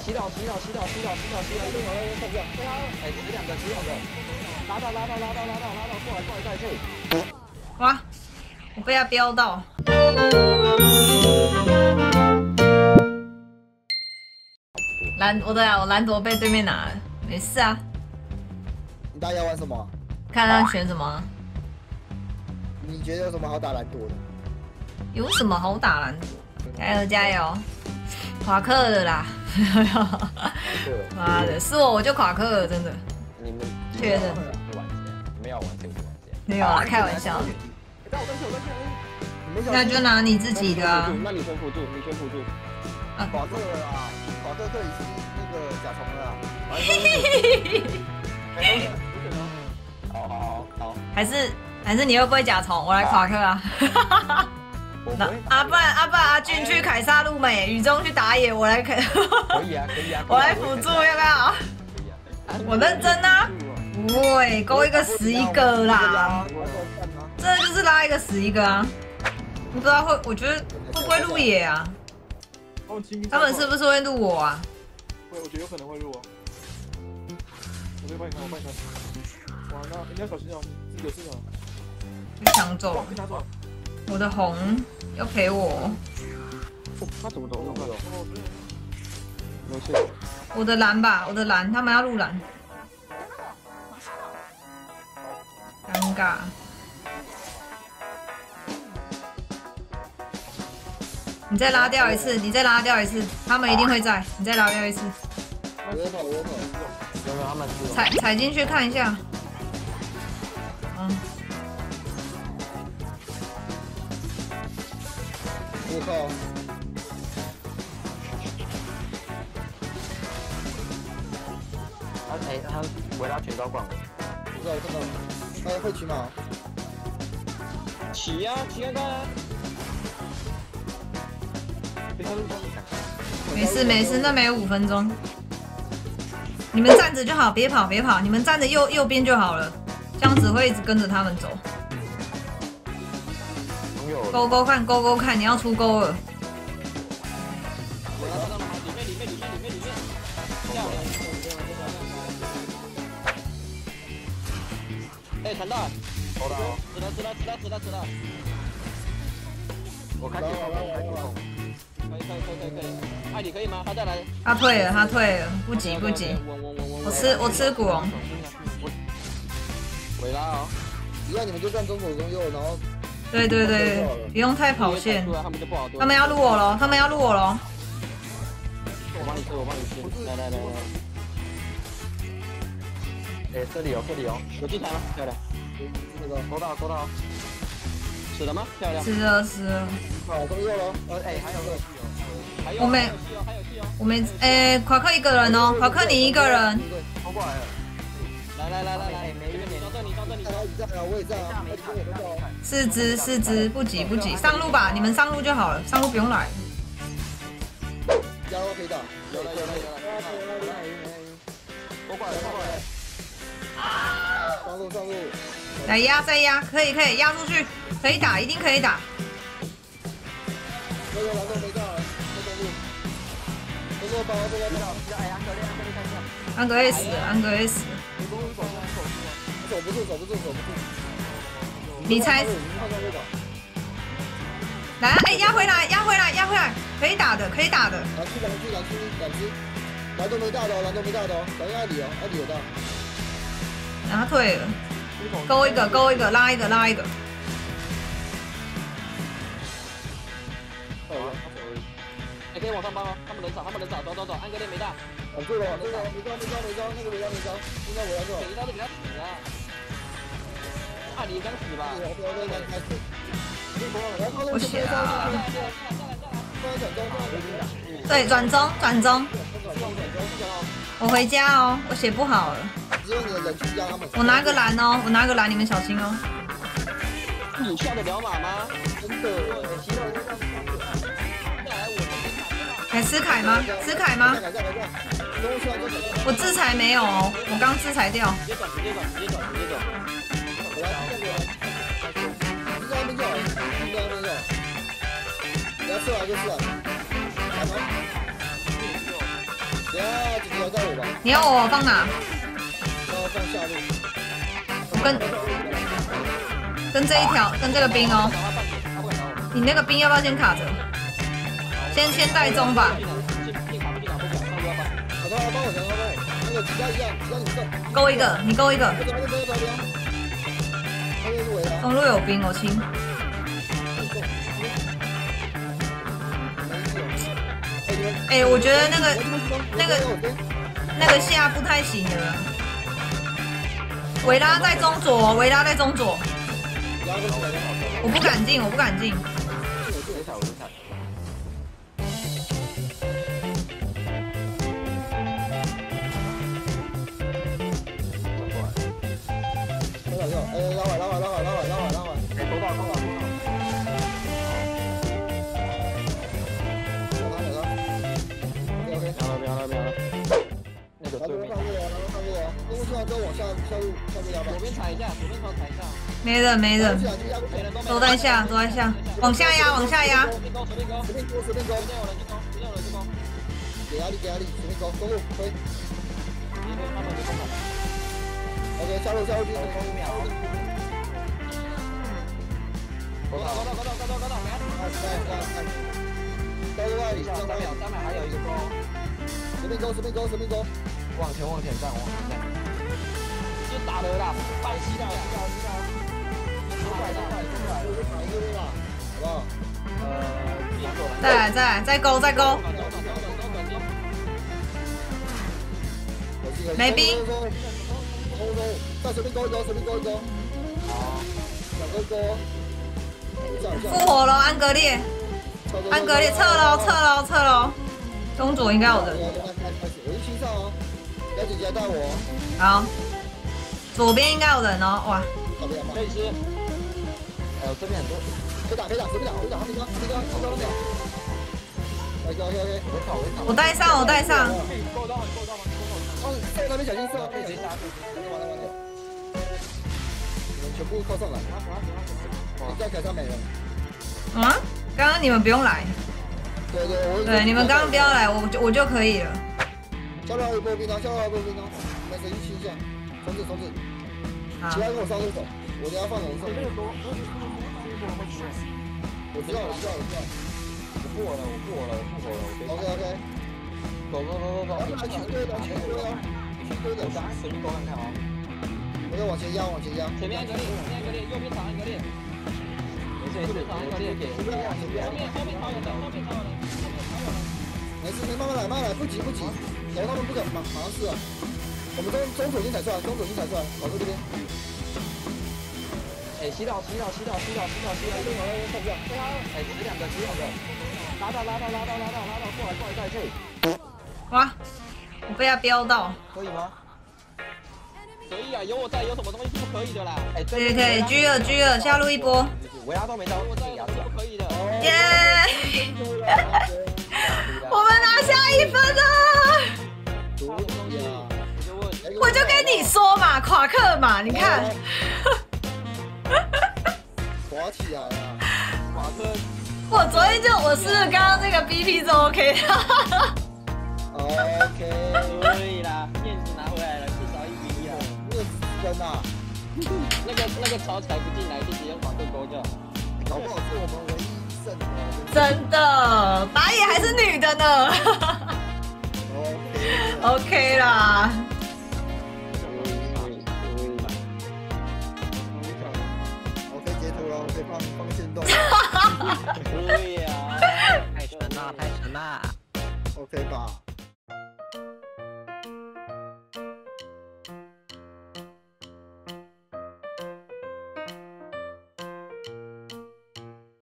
洗脑，一定要看不到。哎，死两个，拉到，过来再去。 哇，我被他飙到。我蓝朵被对面拿了，没事啊。 你大家玩什么？ 看他选什么？ 你觉得有什么好打蓝朵的？ 有什么好打蓝朵？加油！垮克了啦！妈的，是我就垮克了，真的。 你们确认？ 你们要玩这个玩家？ 没有啊，开玩笑。那就拿你自己的啊。 那你先辅助， 啊，保特了啊，保特克里斯那个甲虫了啊。好。 还是你会不会甲虫？我来垮克啊。那不然阿俊去凯撒路美，雨中去打野，我来可以啊， 我来辅助，要不要？ 可以啊。 我认真啊。不会，勾一个死一个啦。这就是拉一个死一个啊。不知道我觉得会不会路野啊？他们是不是会录我啊？ 会，我觉得有可能会录哦。我可以帮你看，哇，那你要小心哦，有事啊。 被抢走。我的红要陪我。 他怎么走？没事。 我的蓝吧，他们要录蓝。尴尬。你再拉掉一次，他们一定会在。你再拉掉一次。 我跑。 有没有他们？ 踩进去看一下。 我靠！ 他围拉全招冠我。 不知道，看到。他会骑马。 骑啊，骑看看啊！ 没事，那没有5分钟。你们站着就好，别跑，你们站着右边就好了，这样子会一直跟着他们走。勾看，你要出勾了。 哎，传到，投了，死了。我开主控，可以。艾里可以吗？他再来。 他退了，不急。我吃古龙。 回拉哦。 一样，你们就站中左中右，然后。 对，不用太跑线。他们要录我咯。 我帮你吃。来。哎，这里有进来吗？漂亮。那个勾到。死了吗？漂亮。 死了。 好，中右了。 哎，还有个。 我没，夸克一个人哦，夸克你一个人。 冲过来了。来，没人，你到这里。 我也在啊， 四只，不急，上路吧，你们上路就好了，上路不用来。 加油可以打， 有了，过来。 上路， 来压，再压，可以压出去，可以打，一定可以打。 这个蓝豆没到，这个路，这个包， 安格 S， 走不住。 你猜？来，压回来，可以打的。 两只，蓝豆没大的哦，等一下艾里有大。 然后退了，勾一个，拉一个。 你可以往上搬吗？他们人少，走，安格列没大。 挡住了，没招，那个没招，应该我要做。 一刀就给他死了。你刚死吧？ 我血啊！对，转中。我回家哦，我血不好了。我拿个蓝哦，你们小心哦。 你下得了马吗？真的。 还吃凯吗？我制裁没有哦，我刚制裁掉。 直接转。 你要吃完就吃完。 等下直接在我吧。 你要我放哪？ 要放下路。 我跟这一条，跟这个兵哦。你那个兵要不要先卡着？先带中吧。 好的，帮我，那个其他一样，你上。 勾一个，你勾一个。中路有兵，我清。哎，我觉得那个下不太行了。维拉在中左，维拉在中左。我不敢进，我不敢进。没人，都在下，往下压，往下压。 给压力，随便勾，中路推。OK， 下路进，5秒。高到，3秒，还有一个勾。随便勾。往前站。就打了啦，快吸到，快，好不好？ 再勾。没兵。 再随便勾一勾。好，2勾。 复活了，安格烈，撤喽。中左应该有人。 我是清上哦，要姐姐带我。 好。左边应该有人哦，哇！ 可以吃。这边很多，可以打，随便打，他们刚，OK， 我带上。 够到吗？ 那边小心射，可以直接打。完了，你们全部靠上来。在凯上没人。 啊？刚刚你们不用来。对，你们刚刚不要来，我就可以了。 下路还有波兵哦，你们谁去清一下？冲刺！其他跟我上路走，我等下放人上。我知道。我复活了。OK。走。去对的。随便勾看看哦。我要往前压。前面一个列，右边长一个列。没事，右边长一个列给。后面超人的。没事，慢慢来，不急。然后他们不敢马上试啊。我们中左先踩出来，跑到这边。哎，洗脑，一定看不到。哎，挤两个，拉到，过来带去。 哇，我被他飙到。 可以吗？ 可以啊，有我在，有什么东西是不可以的啦？ 哎，可以，G2，下路一波。 维拉都没到，我在，是不可以的。 耶！我们拿下1分了。我就跟你说嘛，夸克嘛，你看， 滑起来了， 夸克。 我昨天我是刚刚那个 BP 就 OK 的。 OK， 可以啦，面子拿回来了，至少1比1啦。 面子真啊， 那个草踩不进来，就直接往这勾就好。 搞不好是我们唯一胜的。 真的，打野还是女的呢。OK 啦。 放线动， 对呀，太神了， OK 吧？